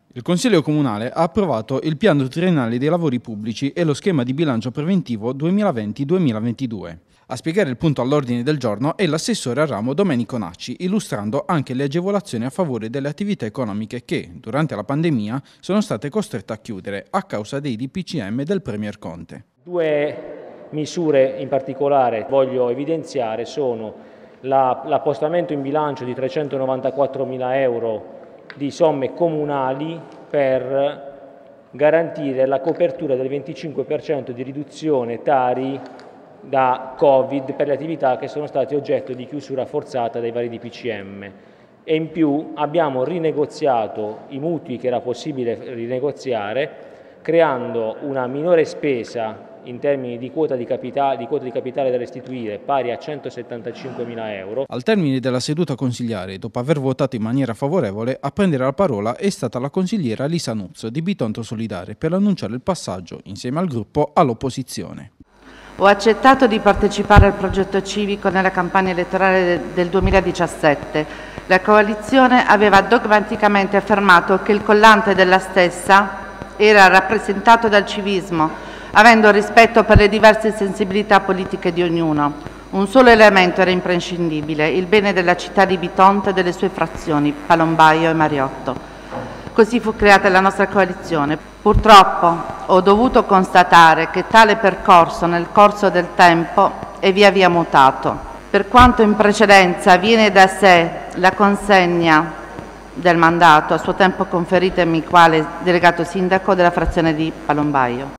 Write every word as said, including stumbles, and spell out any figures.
Il Consiglio Comunale ha approvato il piano triennale dei lavori pubblici e lo schema di bilancio preventivo duemilaventi duemilaventidue. A spiegare il punto all'ordine del giorno è l'assessore al ramo Domenico Nacci, illustrando anche le agevolazioni a favore delle attività economiche che, durante la pandemia, sono state costrette a chiudere a causa dei D P C M del Premier Conte. Due misure in particolare voglio evidenziare sono l'appostamento in bilancio di trecentonovantaquattromila euro di somme comunali per garantire la copertura del venticinque per cento di riduzione Tari da Covid per le attività che sono state oggetto di chiusura forzata dai vari D P C M. E in più abbiamo rinegoziato i mutui che era possibile rinegoziare, creando una minore spesa in termini di quota di capitale, di quota di capitale da restituire pari a centosettantacinquemila euro. Al termine della seduta consigliare, dopo aver votato in maniera favorevole, a prendere la parola è stata la consigliera Lisa Nuzzo di Bitonto Solidare per annunciare il passaggio, insieme al gruppo, all'opposizione. Ho accettato di partecipare al progetto civico nella campagna elettorale del duemiladiciassette. La coalizione aveva dogmaticamente affermato che il collante della stessa era rappresentato dal civismo, avendo rispetto per le diverse sensibilità politiche di ognuno. Un solo elemento era imprescindibile: il bene della città di Bitonto e delle sue frazioni, Palombaio e Mariotto. Così fu creata la nostra coalizione. Purtroppo ho dovuto constatare che tale percorso nel corso del tempo è via via mutato. Per quanto in precedenza viene da sé la consegna del mandato, a suo tempo conferitemi quale delegato sindaco della frazione di Palombaio.